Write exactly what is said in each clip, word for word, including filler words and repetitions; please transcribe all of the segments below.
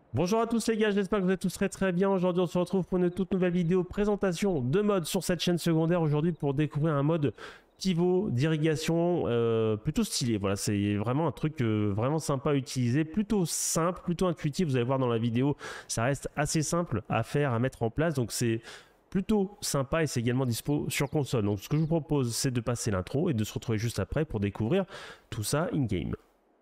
Bonjour à tous les gars, j'espère que vous êtes tous très très bien. Aujourd'hui on se retrouve pour une toute nouvelle vidéo présentation de modes sur cette chaîne secondaire aujourd'hui pour découvrir un mode pivot d'irrigation euh, plutôt stylé. Voilà, c'est vraiment un truc euh, vraiment sympa à utiliser, plutôt simple, plutôt intuitif. Vous allez voir dans la vidéo, ça reste assez simple à faire, à mettre en place. Donc c'est plutôt sympa et c'est également dispo sur console. Donc ce que je vous propose c'est de passer l'intro et de se retrouver juste après pour découvrir tout ça in-game.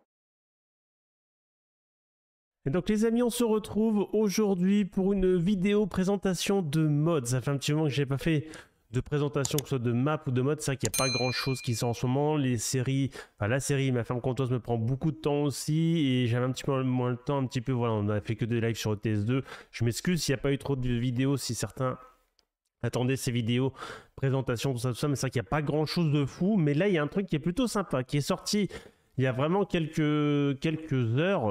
Et donc les amis, on se retrouve aujourd'hui pour une vidéo présentation de mods. Ça fait un petit moment que j'ai pas fait de présentation, que ce soit de map ou de mode. C'est vrai qu'il n'y a pas grand chose qui sort en ce moment. Les séries, enfin la série Ma Ferme Comptoise me prend beaucoup de temps aussi et j'avais un petit peu moins le temps, un petit peu, voilà, on a fait que des lives sur E T S deux. Je m'excuse s'il n'y a pas eu trop de vidéos, si certains attendaient ces vidéos, présentation, tout ça, tout ça, mais c'est vrai qu'il n'y a pas grand chose de fou. Mais là, il y a un truc qui est plutôt sympa, qui est sorti il y a vraiment quelques, quelques heures,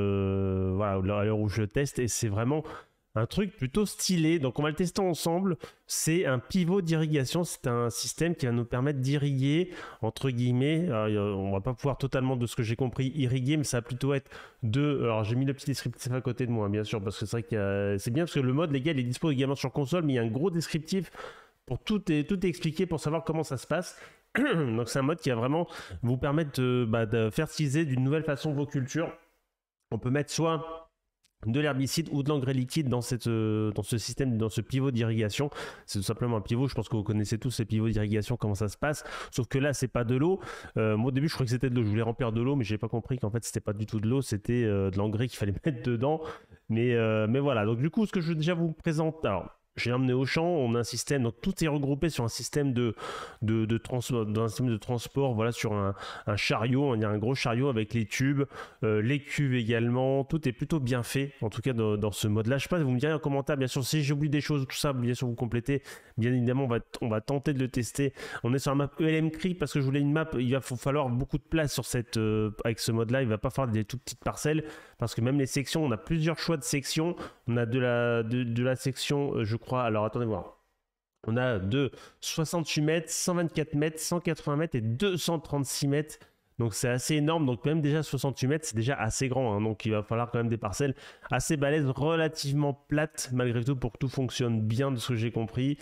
euh, voilà, à l'heure où je teste, et c'est vraiment un truc plutôt stylé. Donc on va le tester ensemble. C'est un pivot d'irrigation. C'est un système qui va nous permettre d'irriguer, entre guillemets. Alors, on va pas pouvoir totalement, de ce que j'ai compris, irriguer, mais ça va plutôt être de... Alors j'ai mis le petit descriptif à côté de moi, bien sûr, parce que c'est vrai que c'est bien, parce que le mode, les gars, il est dispo également sur console, mais il y a un gros descriptif pour tout est, tout est expliqué pour savoir comment ça se passe. Donc c'est un mode qui va vraiment vous permettre de, bah, de fertiliser d'une nouvelle façon vos cultures. On peut mettre soit de l'herbicide ou de l'engrais liquide dans, cette, euh, dans ce système, dans ce pivot d'irrigation. C'est tout simplement un pivot. Je pense que vous connaissez tous ces pivots d'irrigation, comment ça se passe. Sauf que là, c'est pas de l'eau. Euh, moi, au début, je croyais que c'était de l'eau. Je voulais remplir de l'eau, mais j'ai pas compris qu'en fait, c'était pas du tout de l'eau. C'était euh, de l'engrais qu'il fallait mettre dedans. Mais, euh, mais voilà. Donc, du coup, ce que je veux déjà vous présenter. Alors, j'ai emmené au champ, on a un système, donc tout est regroupé sur un système de, de, de, trans, d'un système de transport, voilà, sur un, un chariot, il y a un gros chariot avec les tubes, euh, les cuves également, tout est plutôt bien fait, en tout cas dans, dans ce mode-là. Je sais pas, vous me direz en commentaire, bien sûr, si j'oublie des choses, tout ça, bien sûr, vous complétez, bien évidemment, on va, on va tenter de le tester. On est sur la map E L M Cree, parce que je voulais une map, il va falloir beaucoup de place sur cette, euh, avec ce mode-là, il va pas falloir des toutes petites parcelles, parce que même les sections, on a plusieurs choix de sections, on a de la, de, de la section, euh, je crois, alors attendez voir. On a de soixante-huit mètres, cent vingt-quatre mètres, cent quatre-vingts mètres et deux cent trente-six mètres. Donc c'est assez énorme. Donc même déjà soixante-huit mètres, c'est déjà assez grand. Hein. Donc il va falloir quand même des parcelles assez balèzes, relativement plates malgré tout pour que tout fonctionne bien de ce que j'ai compris.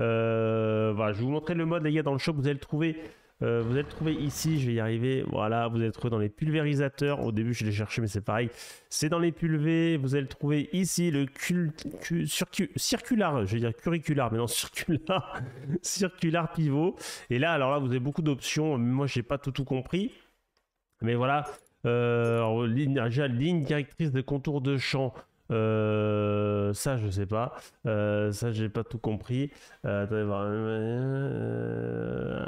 Euh, voilà, je vais vous montrer le mode, les gars, dans le shop. Vous allez le trouver. Euh, vous allez le trouver ici, je vais y arriver. Voilà, vous allez le trouver dans les pulvérisateurs. Au début, je l'ai cherché, mais c'est pareil. C'est dans les pulvés. Vous allez le trouver ici, le cul, cul, circu, circular. Je vais dire curricular, mais non, circular. Circular pivot. Et là, alors là, vous avez beaucoup d'options. Moi, j'ai pas tout, tout compris. Mais voilà. Euh, alors, ligne, déjà, ligne directrice de contour de champ. Euh, ça, je sais pas. Euh, ça, j'ai pas tout compris. Euh, attendez voir. Euh,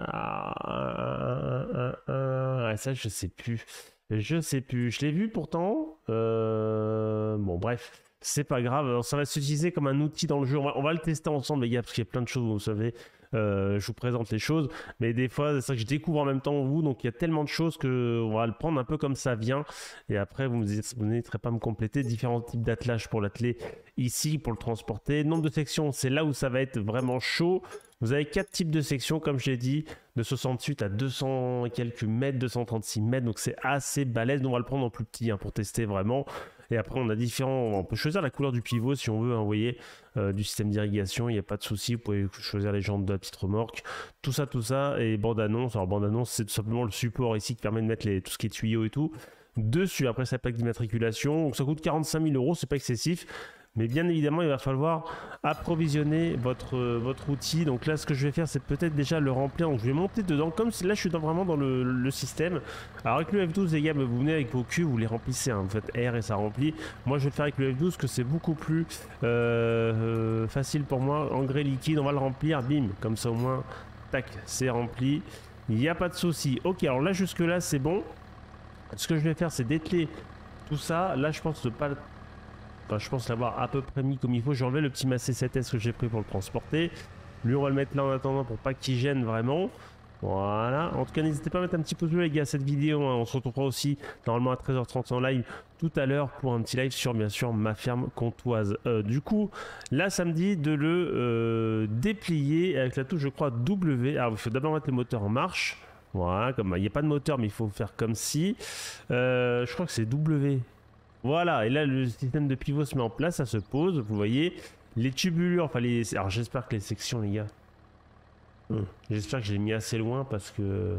ah, ça, je sais plus. Je sais plus. Je l'ai vu pourtant. Euh, bon, bref. C'est pas grave. Alors, ça va s'utiliser comme un outil dans le jeu. On va, on va le tester ensemble, les gars, parce qu'il y a plein de choses, vous savez. Euh, je vous présente les choses, mais des fois, c'est ça que je découvre en même temps que vous, donc il y a tellement de choses que on va le prendre un peu comme ça vient, et après, vous n'hésiterez pas à me compléter. Différents types d'attelage pour l'atteler ici, pour le transporter. Nombre de sections, c'est là où ça va être vraiment chaud. Vous avez quatre types de sections, comme je l'ai dit, de soixante-huit à deux cents et quelques mètres, deux cent trente-six mètres, donc c'est assez balèze. Donc on va le prendre en plus petit hein, pour tester vraiment. Et après, on a différents. On peut choisir la couleur du pivot si on veut, hein, vous voyez, euh, du système d'irrigation, il n'y a pas de souci. Vous pouvez choisir les jantes de la petite remorque, tout ça, tout ça. Et bande-annonce. Alors, bande-annonce, c'est tout simplement le support ici qui permet de mettre les, tout ce qui est tuyaux et tout dessus. Après, ça pack d'immatriculation. Donc, ça coûte quarante-cinq mille euros, c'est pas excessif. Mais bien évidemment, il va falloir approvisionner votre, euh, votre outil. Donc là, ce que je vais faire, c'est peut-être déjà le remplir. Donc je vais monter dedans. Comme là, je suis dans, vraiment dans le, le système. Alors avec le F douze, les gars, vous venez avec vos cuves, vous les remplissez. Hein. Vous faites R et ça remplit. Moi, je vais le faire avec le F douze, que c'est beaucoup plus euh, euh, facile pour moi. Engrais liquide, on va le remplir. Bim, comme ça au moins, tac, c'est rempli. Il n'y a pas de souci. Ok, alors là, jusque-là, c'est bon. Ce que je vais faire, c'est dételer tout ça. Là, je pense ne pas... Enfin, je pense l'avoir à peu près mis comme il faut. J'ai enlevé le petit Massey sept S que j'ai pris pour le transporter. Lui, on va le mettre là en attendant pour pas qu'il gêne vraiment. Voilà. En tout cas, n'hésitez pas à mettre un petit pouce bleu, les gars, à cette vidéo. Hein. On se retrouvera aussi normalement à treize heures trente en live tout à l'heure pour un petit live sur, bien sûr, Ma Ferme Comptoise. Euh, du coup, là, ça me dit de le euh, déplier avec la touche, je crois, W. Alors, il faut d'abord mettre le moteur en marche. Voilà. Comme il n'y a pas de moteur, mais il faut faire comme si. Euh, je crois que c'est W. Voilà, et là le système de pivot se met en place, ça se pose, vous voyez. Les tubulures, enfin les... Alors j'espère que les sections les gars... Hum. J'espère que j'ai mis assez loin parce que...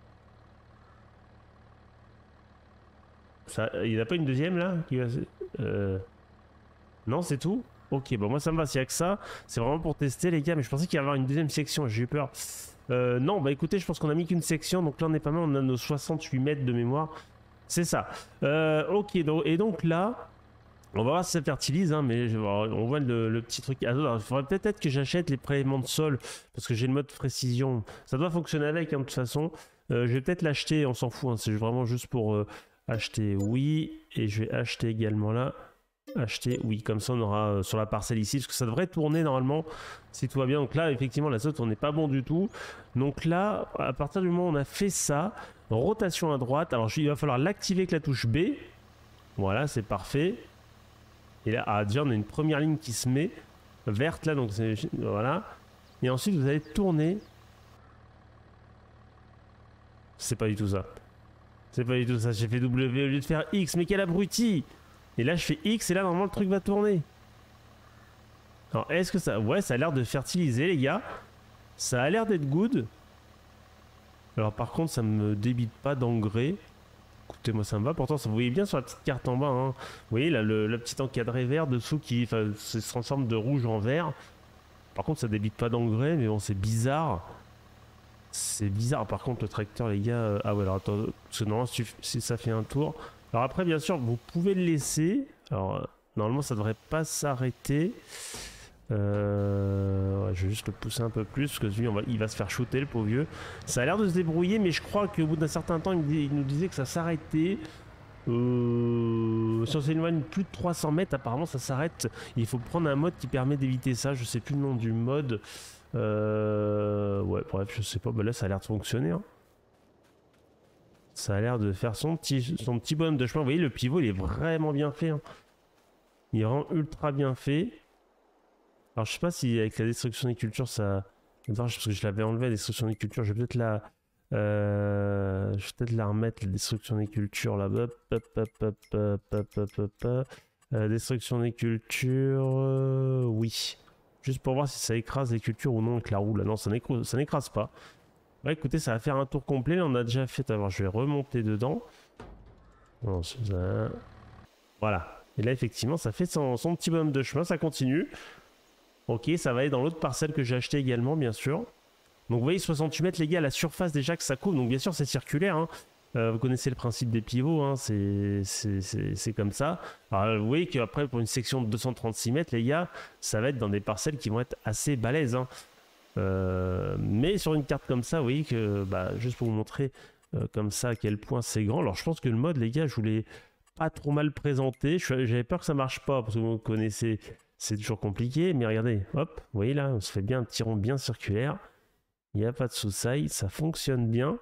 Ça... Il n'y a pas une deuxième là qui va... euh... Non, c'est tout? Ok, bon moi ça me va, s'il n'y a que ça. C'est vraiment pour tester les gars, mais je pensais qu'il y avait une deuxième section, j'ai eu peur. Euh, non, bah écoutez, je pense qu'on a mis qu'une section, donc là on est pas mal, on a nos soixante-huit mètres de mémoire. C'est ça. Euh, ok, donc, et donc là... On va voir si ça fertilise, hein, mais on voit le, le petit truc. Alors, il faudrait peut-être que j'achète les prélèvements de sol, parce que j'ai le mode précision. Ça doit fonctionner avec, hein, de toute façon. Euh, je vais peut-être l'acheter, on s'en fout, hein, c'est vraiment juste pour euh, acheter oui. Et je vais acheter également là. Acheter oui, comme ça on aura euh, sur la parcelle ici, parce que ça devrait tourner normalement, si tout va bien. Donc là, effectivement, la saute, on n'est pas bon du tout. Donc là, à partir du moment où on a fait ça, rotation à droite, alors il va falloir l'activer avec la touche B. Voilà, c'est parfait. Et là, ah, déjà, on a une première ligne qui se met verte là, donc c'est voilà. Et ensuite, vous allez tourner. C'est pas du tout ça. C'est pas du tout ça. J'ai fait W au lieu de faire X, mais quel abruti! Et là, je fais X et là, normalement, le truc va tourner. Alors, est-ce que ça... Ouais, ça a l'air de fertiliser, les gars. Ça a l'air d'être good. Alors, par contre, ça me débite pas d'engrais. Écoutez, moi ça me va, pourtant ça vous voyez bien sur la petite carte en bas, hein. Vous voyez là le, le petit encadré vert dessous qui se transforme de rouge en vert. Par contre ça débite pas d'engrais, mais bon c'est bizarre. C'est bizarre, par contre le tracteur les gars, euh... ah ouais alors attends, parce que normalement si, si ça fait un tour. Alors après bien sûr vous pouvez le laisser, alors euh, normalement ça devrait pas s'arrêter. Euh, ouais, je vais juste le pousser un peu plus parce que lui on va, il va se faire shooter le pauvre vieux. Ça a l'air de se débrouiller, mais je crois qu'au bout d'un certain temps il, il nous disait que ça s'arrêtait. Euh, si on s'éloigne plus de trois cents mètres, apparemment ça s'arrête. Il faut prendre un mode qui permet d'éviter ça. Je sais plus le nom du mode. Euh, ouais, bref, je sais pas. Bah là ça a l'air de fonctionner. Hein. Ça a l'air de faire son petit, son petit bonhomme de chemin. Vous voyez, le pivot il est vraiment bien fait. Hein. Il est vraiment ultra bien fait. Alors je sais pas si avec la destruction des cultures ça... Parce que je l'avais enlevé la destruction des cultures, je vais peut-être la... Euh... Je vais peut-être la remettre, la destruction des cultures là. Hop, hop, hop, hop, hop, hop, hop, hop, hop. Euh, destruction des cultures... Euh... Oui. Juste pour voir si ça écrase les cultures ou non avec la roue là. Non, ça n'écrase pas. Bah écoutez, ça va faire un tour complet. Là on a déjà fait... Alors je vais remonter dedans. Non, c'est ça. Voilà. Et là effectivement ça fait son, son petit bonhomme de chemin, ça continue. Ok, ça va aller dans l'autre parcelle que j'ai acheté également, bien sûr. Donc vous voyez, soixante-huit mètres, les gars, la surface déjà que ça couvre. Donc bien sûr, c'est circulaire. Hein. Euh, vous connaissez le principe des pivots, hein. C'est comme ça. Alors vous voyez qu'après, pour une section de deux cent trente-six mètres, les gars, ça va être dans des parcelles qui vont être assez balèzes. Hein. Euh, mais sur une carte comme ça, vous voyez que, bah, juste pour vous montrer euh, comme ça à quel point c'est grand. Alors je pense que le mode, les gars, je voulais pas trop mal présenter. J'avais peur que ça marche pas, parce que vous connaissez... C'est toujours compliqué, mais regardez, hop, vous voyez là, on se fait bien un petit rond bien circulaire. Il n'y a pas de sous-saille, ça fonctionne bien.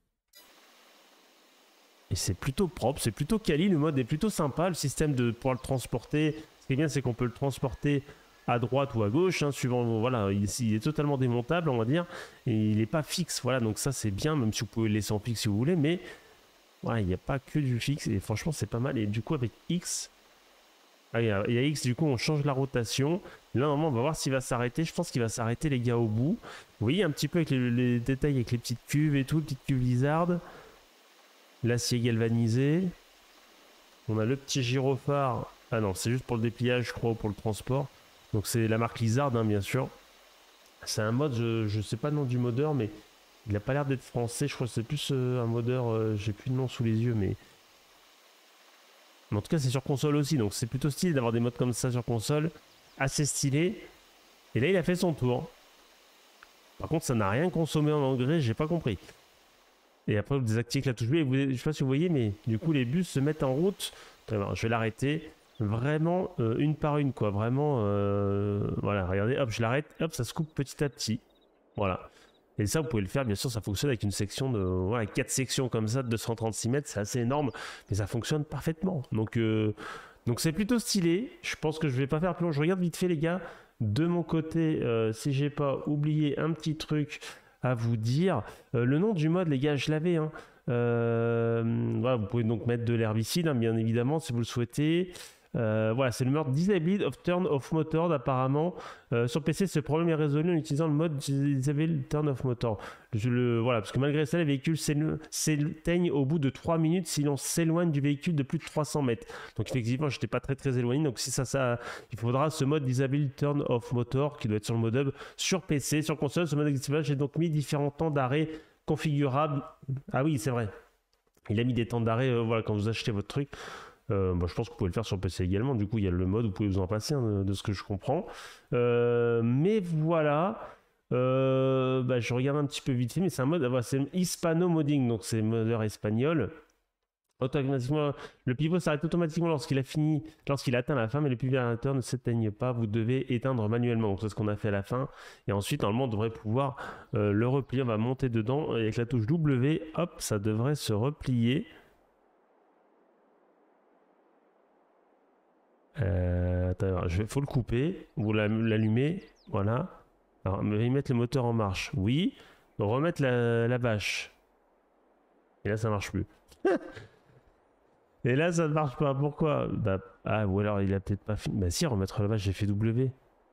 Et c'est plutôt propre, c'est plutôt quali, le mode est plutôt sympa. Le système de pouvoir le transporter, ce qui est bien, c'est qu'on peut le transporter à droite ou à gauche, hein, suivant, voilà, il, il est totalement démontable, on va dire. Et il n'est pas fixe, voilà, donc ça c'est bien, même si vous pouvez le laisser en fixe si vous voulez, mais ouais, il n'y a pas que du fixe, et franchement c'est pas mal. Et du coup avec X... Ah, il y, a, il y a X, du coup on change la rotation. Là normalement on va voir s'il va s'arrêter. Je pense qu'il va s'arrêter les gars au bout. Vous voyez un petit peu avec les, les détails, avec les petites cuves et tout, les petites cuves lizardes. L'acier galvanisé. On a le petit gyrophare. Ah non, c'est juste pour le dépliage je crois, ou pour le transport. Donc c'est la marque Lizard hein, bien sûr. C'est un mode, je, je sais pas le nom du modeur, mais il a pas l'air d'être français. Je crois que c'est plus euh, un modeur, euh, j'ai plus de nom sous les yeux, mais... Mais en tout cas c'est sur console aussi, donc c'est plutôt stylé d'avoir des modes comme ça sur console, assez stylé. Et là il a fait son tour. Par contre ça n'a rien consommé en engrais, j'ai pas compris. Et après vous désactivez la touche B, et vous, je sais pas si vous voyez, mais du coup les bus se mettent en route. Alors, je vais l'arrêter, vraiment euh, une par une quoi, vraiment, euh, voilà, regardez, hop je l'arrête, hop ça se coupe petit à petit. Voilà. Et ça, vous pouvez le faire, bien sûr, ça fonctionne avec une section de... Voilà, quatre sections comme ça de deux cent trente-six mètres, c'est assez énorme, mais ça fonctionne parfaitement. Donc, euh, donc c'est plutôt stylé. Je pense que je vais pas faire plus long. Je regarde vite fait, les gars. De mon côté, euh, si j'ai pas oublié un petit truc à vous dire. Euh, le nom du mode, les gars, je l'avais, hein. Euh, voilà, vous pouvez donc mettre de l'herbicide, hein, bien évidemment, si vous le souhaitez. Euh, voilà, c'est le mode Disabled of Turn Off Motor apparemment. Euh, sur P C, ce problème est résolu en utilisant le mode Disabled Turn Off Motor. Je le, voilà, parce que malgré ça, les véhicules s'éteignent au bout de trois minutes si l'on s'éloigne du véhicule de plus de trois cents mètres. Donc effectivement, je n'étais pas très très éloigné. Donc si ça, ça, il faudra ce mode Disabled Turn Off Motor qui doit être sur le mode hub sur P C, sur console. Ce mode activable, j'ai donc mis différents temps d'arrêt configurables. Ah oui, c'est vrai. Il a mis des temps d'arrêt, euh, voilà, quand vous achetez votre truc. Euh, bah, je pense que vous pouvez le faire sur P C également. Du coup, il y a le mode, vous pouvez vous en passer, hein, de, de ce que je comprends. Euh, mais voilà. Euh, bah, je regarde un petit peu vite fait, mais c'est un mode, voilà, c'est Hispano Modding, donc c'est modeur espagnol. Automatiquement, le pivot s'arrête automatiquement lorsqu'il a fini, lorsqu'il atteint la fin, mais le pivot ne s'éteigne pas. Vous devez éteindre manuellement. Donc c'est ce qu'on a fait à la fin. Et ensuite, normalement, on devrait pouvoir euh, le replier. On va monter dedans et avec la touche W. Hop, ça devrait se replier. Euh, attends, il faut le couper, vous l'allumez, voilà. Alors, on va y mettre le moteur en marche, oui. Donc, remettre la, la bâche. Et là, ça marche plus. Et là, ça ne marche pas. Pourquoi? Bah, ah, ou alors il a peut-être pas fini. Bah, si, remettre la bâche, j'ai fait W.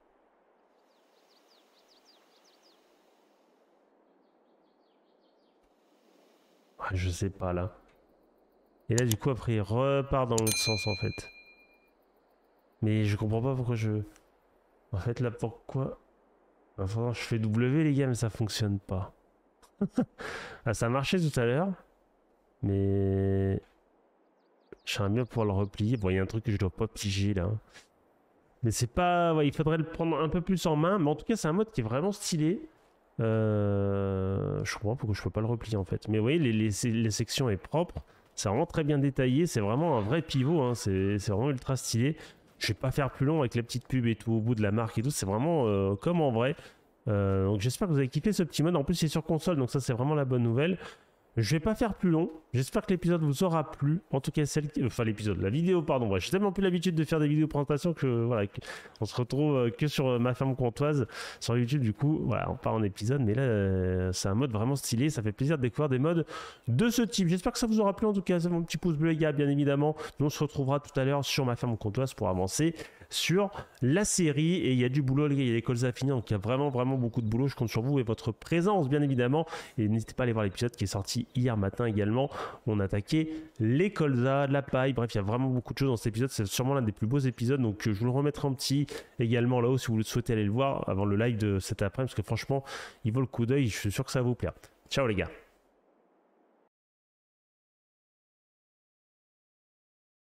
Ah, je sais pas là. Et là, du coup, après, il repart dans l'autre sens en fait. Mais je comprends pas pourquoi je... En fait, là, pourquoi... Enfin, je fais W, les gars, mais ça fonctionne pas. Ah, ça a marché tout à l'heure. Mais... J'aimerais bien pouvoir le replier. Bon, il y a un truc que je dois pas piger, là. Mais c'est pas... Ouais, il faudrait le prendre un peu plus en main. Mais en tout cas, c'est un mode qui est vraiment stylé. Euh... Je comprends pourquoi je peux pas le replier, en fait. Mais vous voyez, les, les, les sections est propre. C'est vraiment très bien détaillé. C'est vraiment un vrai pivot. Hein. C'est vraiment ultra stylé. Je vais pas faire plus long avec la petite pub et tout au bout de la marque et tout, c'est vraiment euh, comme en vrai. Euh, donc j'espère que vous avez kiffé ce petit mode. En plus c'est sur console, donc ça c'est vraiment la bonne nouvelle. Je vais pas faire plus long. J'espère que l'épisode vous aura plu. En tout cas, celle qui... enfin l'épisode, la vidéo, pardon. Ouais, j'ai tellement plus l'habitude de faire des vidéos présentations que voilà, on se retrouve euh, que sur euh, ma ferme comtoise sur YouTube. Du coup, voilà, on part en épisode, mais là, euh, c'est un mode vraiment stylé. Ça fait plaisir de découvrir des modes de ce type. J'espère que ça vous aura plu. En tout cas, c'est mon petit pouce bleu, les gars, bien évidemment. Nous, on se retrouvera tout à l'heure sur ma ferme comtoise pour avancer sur la série. Et il y a du boulot, les gars. Il y a les calls à finir, donc il y a vraiment, vraiment beaucoup de boulot. Je compte sur vous et votre présence, bien évidemment. Et n'hésitez pas à aller voir l'épisode qui est sorti hier matin également. On a attaqué les colzas, la paille, bref il y a vraiment beaucoup de choses dans cet épisode, c'est sûrement l'un des plus beaux épisodes, donc je vous le remettrai en petit également là-haut si vous le souhaitez aller le voir avant le live de cet après-midi, parce que franchement il vaut le coup d'œil, je suis sûr que ça va vous plaire. Ciao les gars.